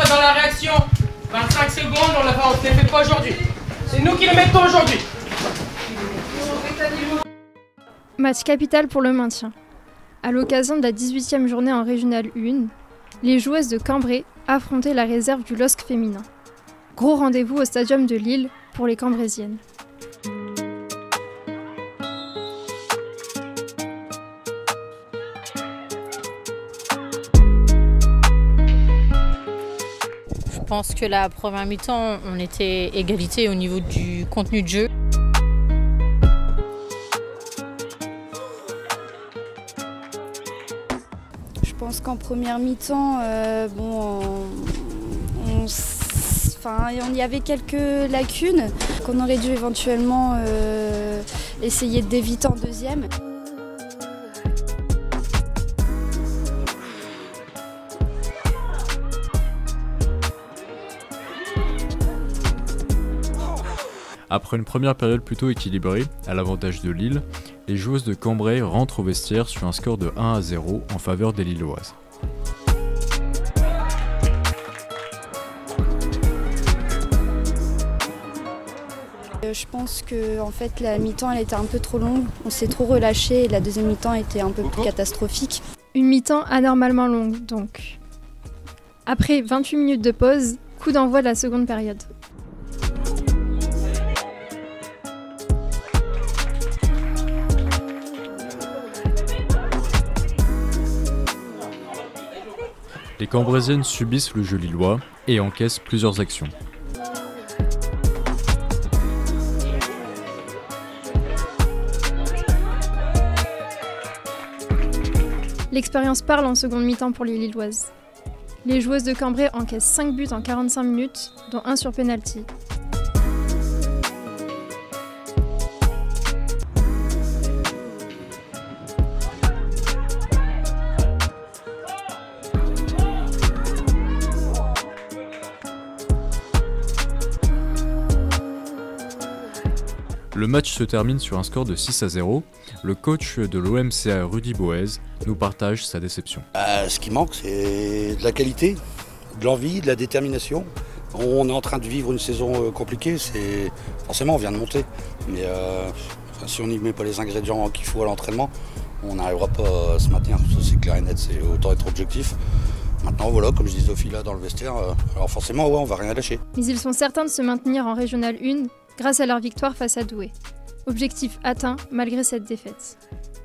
dans la réaction. 25 secondes, on ne les fait pas aujourd'hui. C'est nous qui les mettons aujourd'hui. Match capital pour le maintien. À l'occasion de la 18e journée en Régional 1, les joueuses de Cambrai affrontaient la réserve du LOSC féminin. Gros rendez-vous au stadium de Lille pour les Cambraisiennes. Je pense que la première mi-temps, on était égalité au niveau du contenu de jeu. Je pense qu'en première mi-temps, il y avait quelques lacunes qu'on aurait dû éventuellement essayer d'éviter en deuxième. Après une première période plutôt équilibrée, à l'avantage de Lille, les joueuses de Cambrai rentrent au vestiaire sur un score de 1-0 en faveur des Lilloises. Je pense que la mi-temps elle était un peu trop longue, on s'est trop relâché et la deuxième mi-temps était un peu plus catastrophique. Une mi-temps anormalement longue donc. Après 28 minutes de pause, coup d'envoi de la seconde période. Les Cambraisiennes subissent le jeu lillois et encaissent plusieurs actions. L'expérience parle en seconde mi-temps pour les Lilloises. Les joueuses de Cambrai encaissent 5 buts en 45 minutes, dont 1 sur pénalty. Le match se termine sur un score de 6-0. Le coach de l'OMCA Rudy Boez nous partage sa déception. Ce qui manque, c'est de la qualité, de l'envie, de la détermination. On est en train de vivre une saison compliquée, forcément on vient de monter. Mais si on n'y met pas les ingrédients qu'il faut à l'entraînement, on n'arrivera pas à se maintenir. Ça c'est clair et net, c'est autant être objectif. Maintenant voilà, comme je disais Sophie là dans le vestiaire, alors forcément on va rien lâcher. Mais ils sont certains de se maintenir en Régional 1 grâce à leur victoire face à Douai. Objectif atteint malgré cette défaite.